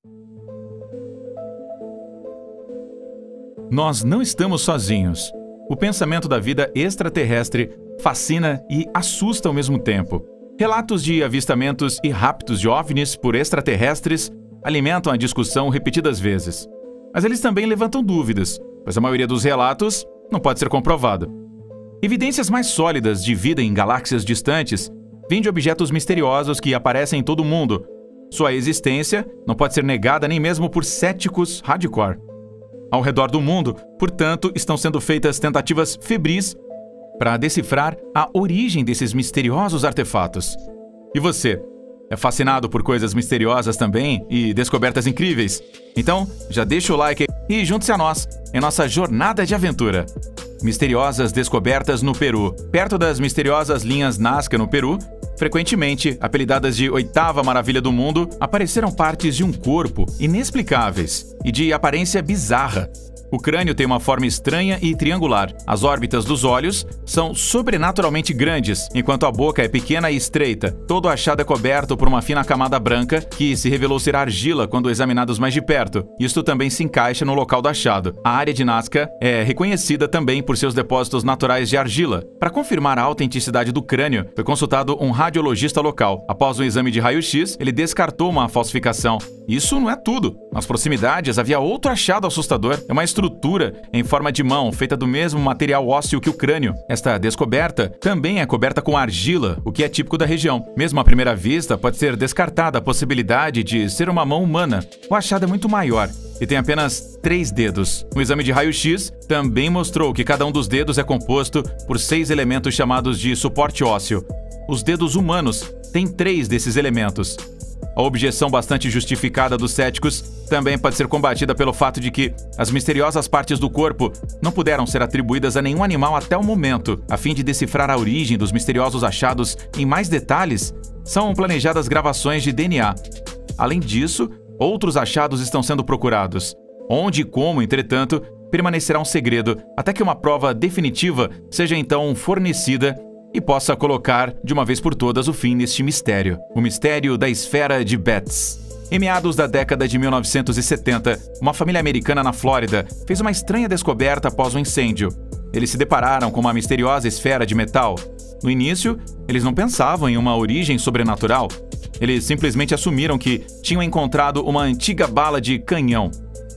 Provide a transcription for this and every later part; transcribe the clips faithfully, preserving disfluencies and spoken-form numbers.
Nós não estamos sozinhos. O pensamento da vida extraterrestre fascina e assusta ao mesmo tempo. Relatos de avistamentos e raptos de OVNIs por extraterrestres alimentam a discussão repetidas vezes. Mas eles também levantam dúvidas, pois a maioria dos relatos não pode ser comprovada. Evidências mais sólidas de vida em galáxias distantes vêm de objetos misteriosos que aparecem em todo o mundo. Sua existência não pode ser negada nem mesmo por céticos hardcore. Ao redor do mundo, portanto, estão sendo feitas tentativas febris para decifrar a origem desses misteriosos artefatos. E você? É fascinado por coisas misteriosas também e descobertas incríveis? Então, já deixa o like e junte-se a nós em nossa jornada de aventura. Misteriosas descobertas no Peru. Perto das misteriosas linhas Nazca no Peru, frequentemente apelidadas de oitava maravilha do mundo, apareceram partes de um corpo inexplicáveis e de aparência bizarra. O crânio tem uma forma estranha e triangular. As órbitas dos olhos são sobrenaturalmente grandes, enquanto a boca é pequena e estreita. Todo o achado é coberto por uma fina camada branca, que se revelou ser argila quando examinados mais de perto. Isto também se encaixa no local do achado. A área de Nazca é reconhecida também por seus depósitos naturais de argila. Para confirmar a autenticidade do crânio, foi consultado um radiologista local. Após um exame de raio-x, ele descartou uma falsificação. Isso não é tudo. Nas proximidades havia outro achado assustador. É uma estrutura em forma de mão, feita do mesmo material ósseo que o crânio. Esta descoberta também é coberta com argila, o que é típico da região. Mesmo à primeira vista, pode ser descartada a possibilidade de ser uma mão humana. O achado é muito maior e tem apenas três dedos. O exame de raio-x também mostrou que cada um dos dedos é composto por seis elementos chamados de suporte ósseo. Os dedos humanos têm três desses elementos. A objeção bastante justificada dos céticos também pode ser combatida pelo fato de que as misteriosas partes do corpo não puderam ser atribuídas a nenhum animal até o momento. A fim de decifrar a origem dos misteriosos achados em mais detalhes, são planejadas gravações de D N A. Além disso, outros achados estão sendo procurados. Onde e como, entretanto, permanecerá um segredo até que uma prova definitiva seja então fornecida e possa colocar, de uma vez por todas, o fim neste mistério. O mistério da esfera de Betz. Em meados da década de mil novecentos e setenta, uma família americana na Flórida fez uma estranha descoberta após um incêndio. Eles se depararam com uma misteriosa esfera de metal. No início, eles não pensavam em uma origem sobrenatural. Eles simplesmente assumiram que tinham encontrado uma antiga bala de canhão.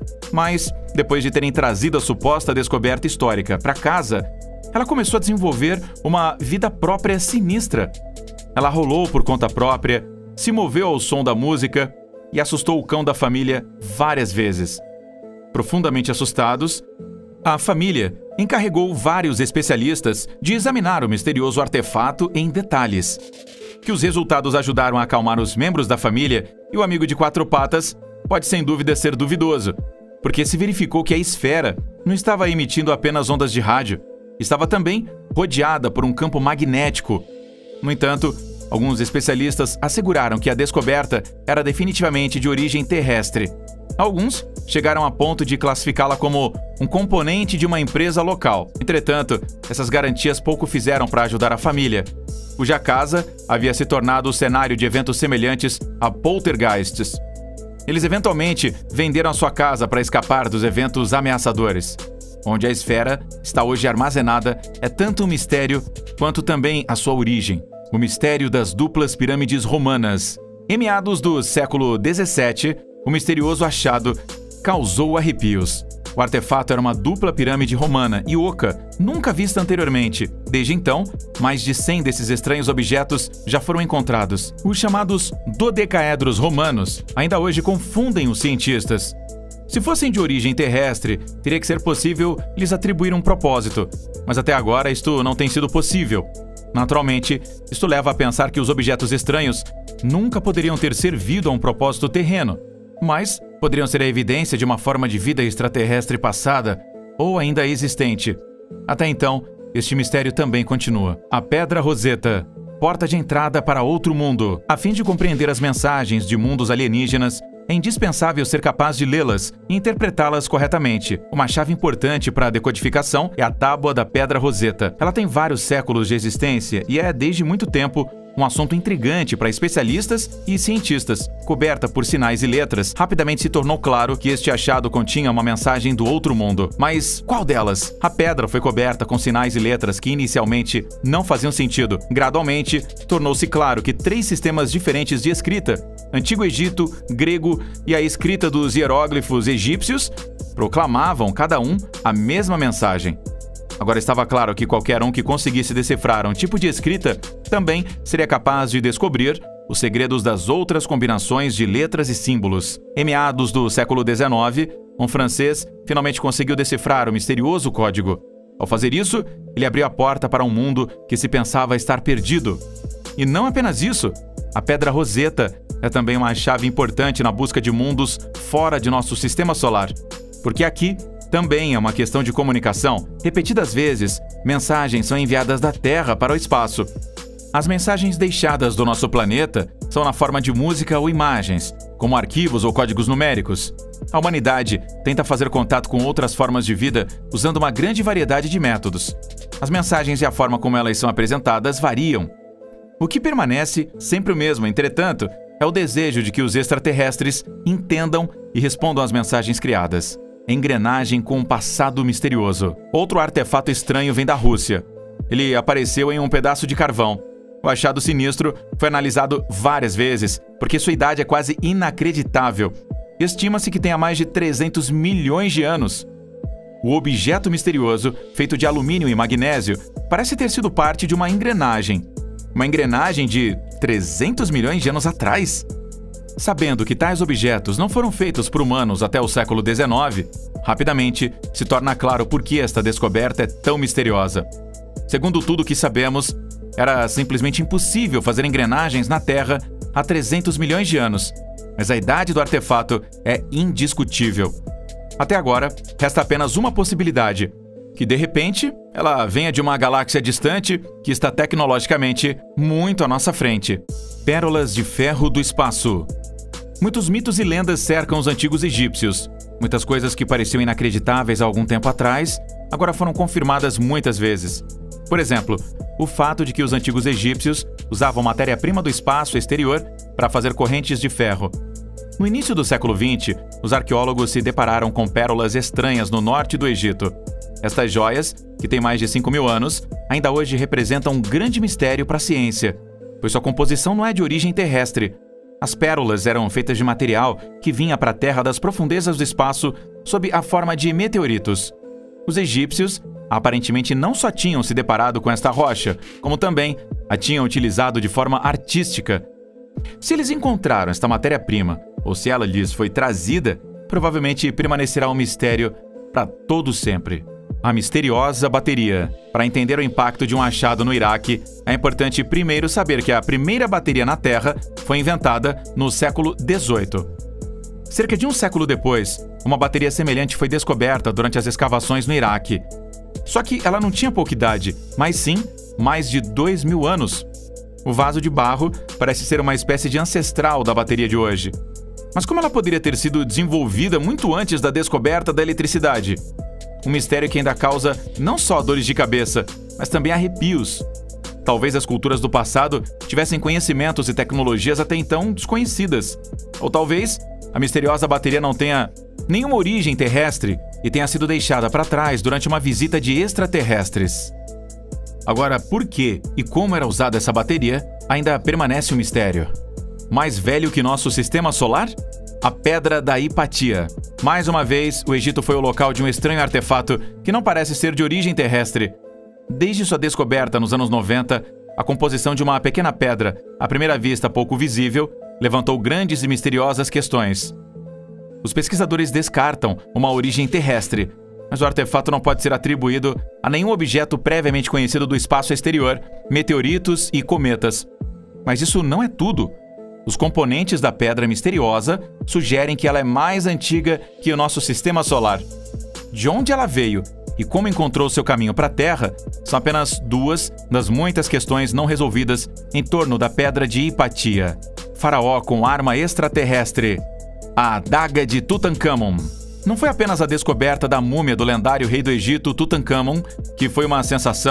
Mas, depois de terem trazido a suposta descoberta histórica para casa, ela começou a desenvolver uma vida própria sinistra. Ela rolou por conta própria, se moveu ao som da música e assustou o cão da família várias vezes. Profundamente assustados, a família encarregou vários especialistas de examinar o misterioso artefato em detalhes. Que os resultados ajudaram a acalmar os membros da família e o amigo de quatro patas pode sem dúvida ser duvidoso, porque se verificou que a esfera não estava emitindo apenas ondas de rádio, estava também rodeada por um campo magnético. No entanto, alguns especialistas asseguraram que a descoberta era definitivamente de origem terrestre. Alguns chegaram a ponto de classificá-la como um componente de uma empresa local. Entretanto, essas garantias pouco fizeram para ajudar a família, cuja casa havia se tornado o cenário de eventos semelhantes a poltergeists. Eles eventualmente venderam a sua casa para escapar dos eventos ameaçadores. Onde a esfera está hoje armazenada é tanto um mistério quanto também a sua origem. O mistério das duplas pirâmides romanas. Em meados do século dezessete, o misterioso achado causou arrepios. O artefato era uma dupla pirâmide romana e oca, nunca vista anteriormente. Desde então, mais de cem desses estranhos objetos já foram encontrados. Os chamados dodecaedros romanos ainda hoje confundem os cientistas. Se fossem de origem terrestre, teria que ser possível lhes atribuir um propósito, mas até agora isto não tem sido possível. Naturalmente, isto leva a pensar que os objetos estranhos nunca poderiam ter servido a um propósito terreno, mas poderiam ser a evidência de uma forma de vida extraterrestre passada ou ainda existente. Até então, este mistério também continua. A Pedra Roseta, porta de entrada para outro mundo. A fim de compreender as mensagens de mundos alienígenas, é indispensável ser capaz de lê-las e interpretá-las corretamente. Uma chave importante para a decodificação é a Tábua da Pedra Roseta. Ela tem vários séculos de existência e é, desde muito tempo, um assunto intrigante para especialistas e cientistas. Coberta por sinais e letras, rapidamente se tornou claro que este achado continha uma mensagem do outro mundo. Mas qual delas? A pedra foi coberta com sinais e letras que inicialmente não faziam sentido. Gradualmente, tornou-se claro que três sistemas diferentes de escrita, Antigo Egito, grego e a escrita dos hieróglifos egípcios, proclamavam cada um a mesma mensagem. Agora estava claro que qualquer um que conseguisse decifrar um tipo de escrita também seria capaz de descobrir os segredos das outras combinações de letras e símbolos. Em meados do século dezenove, um francês finalmente conseguiu decifrar o misterioso código. Ao fazer isso, ele abriu a porta para um mundo que se pensava estar perdido. E não apenas isso, a Pedra Roseta é também uma chave importante na busca de mundos fora de nosso sistema solar, porque aqui também é uma questão de comunicação. Repetidas vezes, mensagens são enviadas da Terra para o espaço. As mensagens deixadas do nosso planeta são na forma de música ou imagens, como arquivos ou códigos numéricos. A humanidade tenta fazer contato com outras formas de vida usando uma grande variedade de métodos. As mensagens e a forma como elas são apresentadas variam. O que permanece sempre o mesmo, entretanto, é o desejo de que os extraterrestres entendam e respondam às mensagens criadas. Engrenagem com um passado misterioso. Outro artefato estranho vem da Rússia. Ele apareceu em um pedaço de carvão. O achado sinistro foi analisado várias vezes, porque sua idade é quase inacreditável. Estima-se que tenha mais de trezentos milhões de anos. O objeto misterioso, feito de alumínio e magnésio, parece ter sido parte de uma engrenagem. Uma engrenagem de trezentos milhões de anos atrás? Sabendo que tais objetos não foram feitos por humanos até o século dezenove, rapidamente se torna claro por que esta descoberta é tão misteriosa. Segundo tudo o que sabemos, era simplesmente impossível fazer engrenagens na Terra há trezentos milhões de anos, mas a idade do artefato é indiscutível. Até agora, resta apenas uma possibilidade, que de repente ela venha de uma galáxia distante que está tecnologicamente muito à nossa frente. Pérolas de ferro do espaço. Muitos mitos e lendas cercam os antigos egípcios. Muitas coisas que pareciam inacreditáveis há algum tempo atrás, agora foram confirmadas muitas vezes. Por exemplo, o fato de que os antigos egípcios usavam matéria-prima do espaço exterior para fazer correntes de ferro. No início do século vinte, os arqueólogos se depararam com pérolas estranhas no norte do Egito. Estas joias, que têm mais de cinco mil anos, ainda hoje representam um grande mistério para a ciência, pois sua composição não é de origem terrestre. As pérolas eram feitas de material que vinha para a Terra das profundezas do espaço sob a forma de meteoritos. Os egípcios aparentemente não só tinham se deparado com esta rocha, como também a tinham utilizado de forma artística. Se eles encontraram esta matéria-prima, ou se ela lhes foi trazida, provavelmente permanecerá um mistério para todo sempre. A misteriosa bateria. Para entender o impacto de um achado no Iraque, é importante primeiro saber que a primeira bateria na Terra foi inventada no século dezoito. Cerca de um século depois, uma bateria semelhante foi descoberta durante as escavações no Iraque. Só que ela não tinha pouca idade, mas sim mais de dois mil anos. O vaso de barro parece ser uma espécie de ancestral da bateria de hoje. Mas como ela poderia ter sido desenvolvida muito antes da descoberta da eletricidade? Um mistério que ainda causa não só dores de cabeça, mas também arrepios. Talvez as culturas do passado tivessem conhecimentos e tecnologias até então desconhecidas. Ou talvez a misteriosa bateria não tenha nenhuma origem terrestre e tenha sido deixada para trás durante uma visita de extraterrestres. Agora, por que e como era usada essa bateria ainda permanece um mistério. Mais velho que nosso sistema solar? A Pedra da Hipatia. Mais uma vez, o Egito foi o local de um estranho artefato que não parece ser de origem terrestre. Desde sua descoberta nos anos noventa, a composição de uma pequena pedra, à primeira vista pouco visível, levantou grandes e misteriosas questões. Os pesquisadores descartam uma origem terrestre, mas o artefato não pode ser atribuído a nenhum objeto previamente conhecido do espaço exterior, meteoritos e cometas. Mas isso não é tudo. Os componentes da pedra misteriosa sugerem que ela é mais antiga que o nosso sistema solar. De onde ela veio e como encontrou seu caminho para a Terra são apenas duas das muitas questões não resolvidas em torno da Pedra de Hipatia. Faraó com arma extraterrestre. A adaga de Tutankhamon. Não foi apenas a descoberta da múmia do lendário rei do Egito Tutankhamon que foi uma sensação.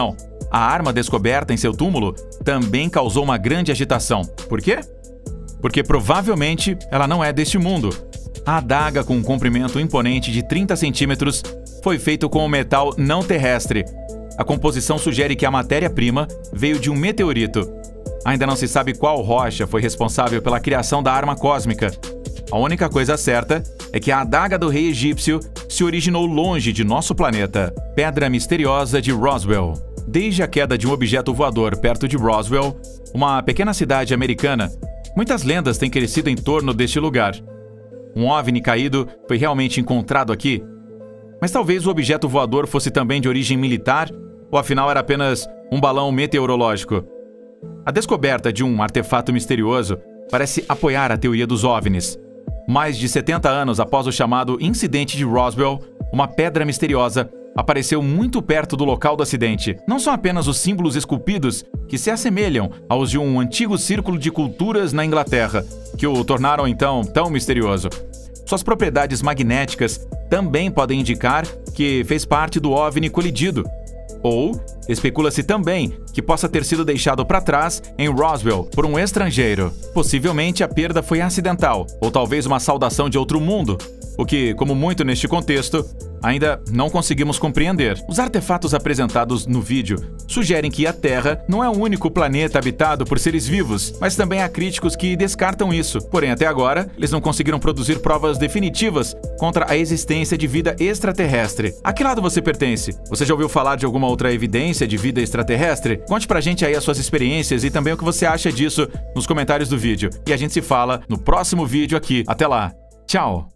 a arma descoberta em seu túmulo também causou uma grande agitação. Por quê? Porque provavelmente ela não é deste mundo. A adaga com um comprimento imponente de trinta centímetros foi feita com um metal não terrestre. A composição sugere que a matéria-prima veio de um meteorito. Ainda não se sabe qual rocha foi responsável pela criação da arma cósmica. A única coisa certa é que a adaga do rei egípcio se originou longe de nosso planeta. Pedra misteriosa de Roswell. Desde a queda de um objeto voador perto de Roswell, uma pequena cidade americana, muitas lendas têm crescido em torno deste lugar. Um OVNI caído foi realmente encontrado aqui? Mas talvez o objeto voador fosse também de origem militar, ou afinal era apenas um balão meteorológico? A descoberta de um artefato misterioso parece apoiar a teoria dos OVNIs. Mais de setenta anos após o chamado incidente de Roswell, uma pedra misteriosa apareceu muito perto do local do acidente. Não são apenas os símbolos esculpidos que se assemelham aos de um antigo círculo de culturas na Inglaterra, que o tornaram então tão misterioso. Suas propriedades magnéticas também podem indicar que fez parte do OVNI colidido. Ou especula-se também que possa ter sido deixado para trás em Roswell por um estrangeiro. Possivelmente a perda foi acidental, ou talvez uma saudação de outro mundo, o que, como muito neste contexto, ainda não conseguimos compreender. Os artefatos apresentados no vídeo sugerem que a Terra não é o único planeta habitado por seres vivos, mas também há críticos que descartam isso. Porém, até agora, eles não conseguiram produzir provas definitivas contra a existência de vida extraterrestre. A que lado você pertence? Você já ouviu falar de alguma outra evidência de vida extraterrestre? Conte pra gente aí as suas experiências e também o que você acha disso nos comentários do vídeo. E a gente se fala no próximo vídeo aqui. Até lá. Tchau!